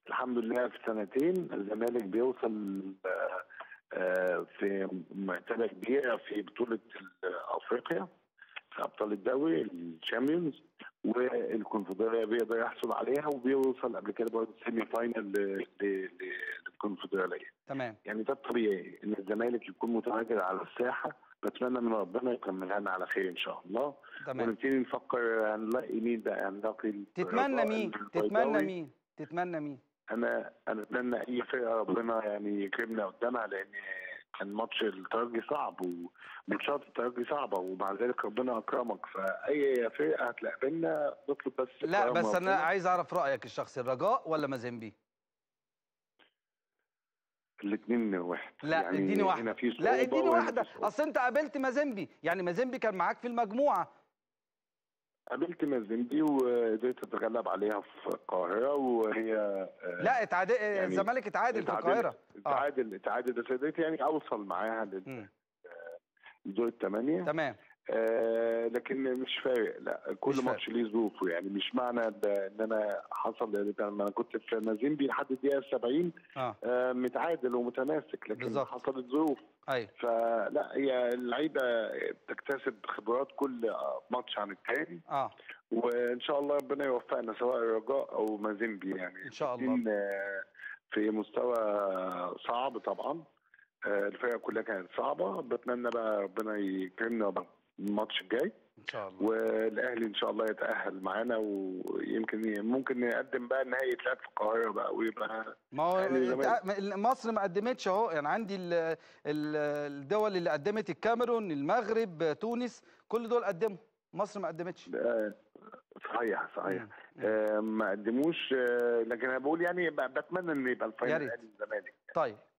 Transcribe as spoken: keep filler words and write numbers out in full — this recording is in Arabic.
الحمد لله في سنتين الزمالك بيوصل في مرتبه كبيره في بطوله افريقيا، في ابطال الدوري الشامبيونز والكونفدراليه بيقدر يحصل عليها، وبيوصل قبل كده برضه سيمي فاينل للكونفدراليه. تمام. يعني ده الطبيعي ان الزمالك يكون متواجد على الساحه، بتمنى من ربنا يكملها لنا على خير ان شاء الله. تمام. ونبتدي نفكر هنلاقي مين بقى، هنلاقي تتمنى مين؟ تتمنى مين؟ تتمنى مين؟ انا انا اتمنى اي فرقه ربنا يعني يكرمنا قدامها، لان كان ماتش الترجي صعب وماتشات الترجي صعبه، ومع ذلك ربنا اكرمك، فاي فرقه هتلاقينا نطلب بس. لا بس انا عايز اعرف رايك الشخصي، الرجاء ولا مازيمبي؟ الاثنين واحد. لا يعني اديني واحده. لا اديني واحده، اصل انت قابلت مازيمبي، يعني مازيمبي كان معاك في المجموعه. قابلت مازيمبي وقدرت اتغلب عليها في القاهره، وهي لا اتعادل يعني الزمالك اتعادل في القاهره. اتعادل آه. اتعادل بس قدرت يعني اوصل معاها للدور الثمانيه. تمام. آه لكن مش فارق، لا كل ماتش ليه ظروفه، يعني مش معنى ان انا حصل لما انا كنت في مازيمبي لحد الدقيقه سبعين آه. آه متعادل ومتماسك، لكن بالزبط. حصلت ظروف. ايوه. فلا هي اللعيبه بتكتسب خبرات كل ماتش عن الثاني. اه وان شاء الله ربنا يوفقنا سواء الرجاء او مازيمبي، يعني ان شاء الله. في مستوى صعب طبعا، الفرقه كلها كانت صعبه، بتمنى بقى ربنا يكرمنا الماتش الجاي ان شاء الله، والاهلي ان شاء الله يتاهل معانا، ويمكن ممكن نقدم بقى النهائي يتلعب في القاهره بقى، ويبقى ما هو مصر ما قدمتش اهو، يعني عندي الدول اللي قدمت، الكاميرون، المغرب، تونس، كل دول قدموا، مصر ما قدمتش. صحيح صحيح. آه ما قدموش، آه لكن انا بقول يعني بتمنى ان يبقى الفاينل الاهلي والزمالك. طيب